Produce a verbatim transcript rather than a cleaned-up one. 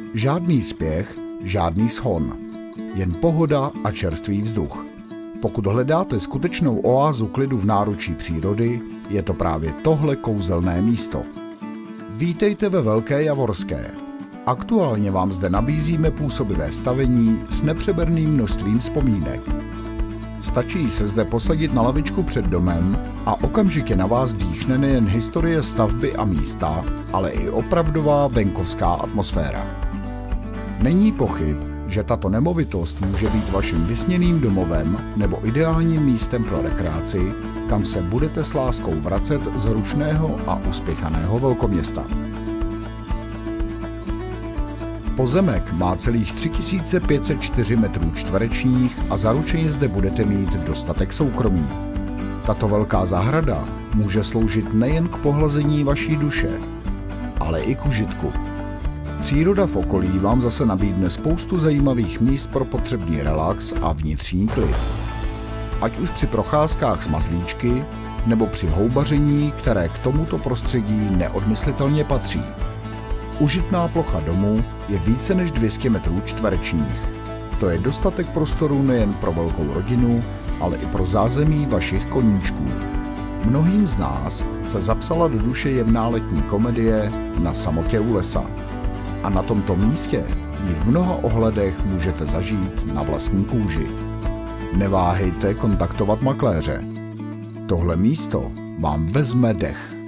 Žádný spěch, žádný schon. Jen pohoda a čerstvý vzduch. Pokud hledáte skutečnou oázu klidu v náručí přírody, je to právě tohle kouzelné místo. Vítejte ve Velké Javorské. Aktuálně vám zde nabízíme působivé stavení s nepřeberným množstvím vzpomínek. Stačí se zde posadit na lavičku před domem a okamžitě na vás dýchne nejen historie stavby a místa, ale i opravdová venkovská atmosféra. Není pochyb, že tato nemovitost může být vaším vysněným domovem nebo ideálním místem pro rekreaci, kam se budete s láskou vracet z rušného a uspěchaného velkoměsta. Pozemek má celých tři tisíce pět set čtyři metrů čtverečních a zaručeně zde budete mít dostatek soukromí. Tato velká zahrada může sloužit nejen k pohlazení vaší duše, ale i k užitku. Příroda v okolí vám zase nabídne spoustu zajímavých míst pro potřebný relax a vnitřní klid. Ať už při procházkách s mazlíčky, nebo při houbaření, které k tomuto prostředí neodmyslitelně patří. Užitná plocha domu je více než dvě stě metrů čtverečních. To je dostatek prostoru nejen pro velkou rodinu, ale i pro zázemí vašich koníčků. Mnohým z nás se zapsala do duše jemná letní komedie Na samotě u lesa. A na tomto místě ji v mnoha ohledech můžete zažít na vlastní kůži. Neváhejte kontaktovat makléře. Tohle místo vám vezme dech.